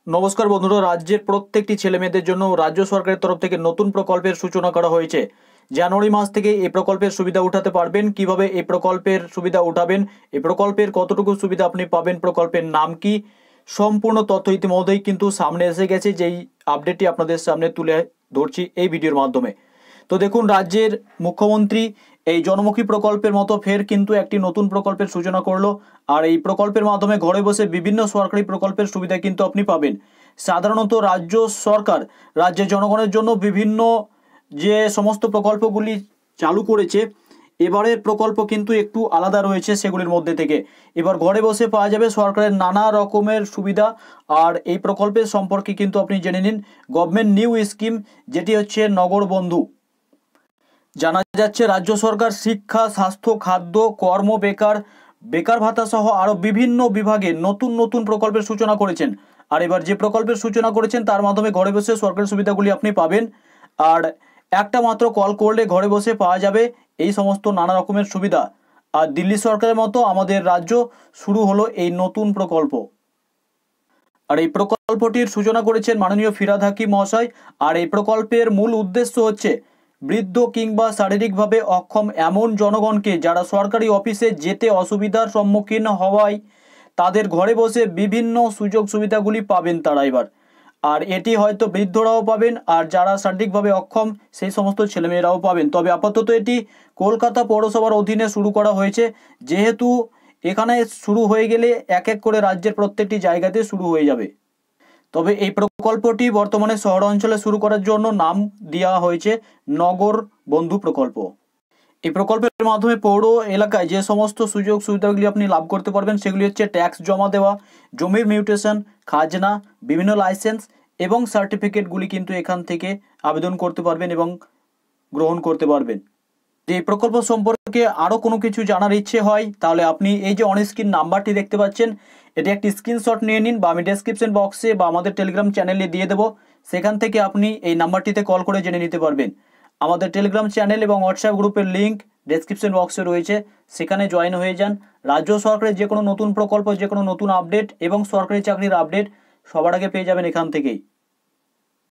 নমস্কার বন্ধুরা, রাজ্যের প্রত্যেকটি ছেলেমেয়েদের জন্য রাজ্য সরকারের তরফ থেকে নতুন প্রকল্পের সূচনা করা হয়েছে। জানুয়ারি মাস থেকে এই প্রকল্পের সুবিধা উঠাতে পারবেন। কিভাবে এই প্রকল্পের সুবিধা উঠাবেন, এই প্রকল্পের কতটুকু সুবিধা আপনি পাবেন, প্রকল্পের নাম কি, সম্পূর্ণ তথ্য ইতিমধ্যেই কিন্তু সামনে এসে গেছে, যেই আপডেটটি আপনাদের সামনে তুলে ধরছি এই ভিডিওর মাধ্যমে। তো দেখুন, রাজ্যের মুখ্যমন্ত্রী এই জনমুখী প্রকল্পের মতো ফের কিন্তু একটি নতুন প্রকল্পের সূচনা করলো। আর এই প্রকল্পের মাধ্যমে ঘরে বসে বিভিন্ন সরকারি প্রকল্পের সুবিধা কিন্তু আপনি পাবেন। সাধারণত রাজ্য সরকার রাজ্যের জনগণের জন্য বিভিন্ন যে সমস্ত প্রকল্পগুলি চালু করেছে, এবারের প্রকল্প কিন্তু একটু আলাদা রয়েছে সেগুলির মধ্যে থেকে। এবার ঘরে বসে পাওয়া যাবে সরকারের নানা রকমের সুবিধা। আর এই প্রকল্পের সম্পর্কে কিন্তু আপনি জেনে নিন। গভর্নমেন্ট নিউ স্কিম, যেটি হচ্ছে নগর বন্ধু। জানা যাচ্ছে রাজ্য সরকার শিক্ষা, স্বাস্থ্য, খাদ্য, কর্ম, বেকার ভাতা সহ আরও বিভিন্ন বিভাগে নতুন নতুন প্রকল্পের সূচনা করেছেন। আর এবার যে প্রকল্পের সূচনা করেছেন তার মাধ্যমে ঘরে বসে সরকারি সুবিধাগুলি আপনি পাবেন। আর একটা মাত্র কল করলে ঘরে বসে পাওয়া যাবে এই সমস্ত নানা রকমের সুবিধা। আর দিল্লি সরকারের মতো আমাদের রাজ্য শুরু হলো এই নতুন প্রকল্প। আর এই প্রকল্পটির সূচনা করেছেন মাননীয় ফিরহাদ হাকিম মহাশয়। আর এই প্রকল্পের মূল উদ্দেশ্য হচ্ছে বৃদ্ধ কিংবা শারীরিকভাবে অক্ষম এমন জনগণকে যারা সরকারি অফিসে যেতে অসুবিধার সম্মুখীন হওয়ায় তাদের ঘরে বসে বিভিন্ন সুযোগ সুবিধাগুলি পাবেন তারা এবার। আর এটি হয়তো বৃদ্ধরাও পাবেন, আর যারা শারীরিকভাবে অক্ষম সেই সমস্ত ছেলেমেয়েরাও পাবেন। তবে আপাতত এটি কলকাতা পৌরসভার অধীনে শুরু করা হয়েছে, যেহেতু এখানে শুরু হয়ে গেলে এক এক করে রাজ্যের প্রত্যেকটি জায়গাতে শুরু হয়ে যাবে। তবে এই প্রকল্পটি বর্তমানে শহর অঞ্চলে শুরু করার জন্য নাম দেওয়া হয়েছে নগর বন্ধু প্রকল্প। এই প্রকল্পের মাধ্যমে পৌর এলাকায় যে সমস্ত সুযোগ সুবিধাগুলি আপনি লাভ করতে পারবেন সেগুলি হচ্ছে ট্যাক্স জমা দেওয়া, জমির মিউটেশন, খাজনা, বিভিন্ন লাইসেন্স এবং সার্টিফিকেটগুলি কিন্তু এখান থেকে আবেদন করতে পারবেন এবং গ্রহণ করতে পারবেন। যে প্রকল্প সম্পর্কে আরও কোনো কিছু জানার ইচ্ছে হয় তাহলে আপনি এই যে অনস্ক্রিন নাম্বারটি দেখতে পাচ্ছেন, এটি একটি স্ক্রিনশট নিয়ে নিন, বা আমি ডেসক্রিপশন বক্সে বা আমাদের টেলিগ্রাম চ্যানেলে দিয়ে দেবো। সেখান থেকে আপনি এই নাম্বারটিতে কল করে জেনে নিতে পারবেন। আমাদের টেলিগ্রাম চ্যানেল এবং হোয়াটসঅ্যাপ গ্রুপের লিঙ্ক ডেসক্রিপশন বক্সে রয়েছে, সেখানে জয়েন হয়ে যান। রাজ্য সরকারের যে কোনো নতুন প্রকল্প, যে কোনো নতুন আপডেট এবং সরকারি চাকরির আপডেট সবার আগে পেয়ে যাবেন এখান থেকেই।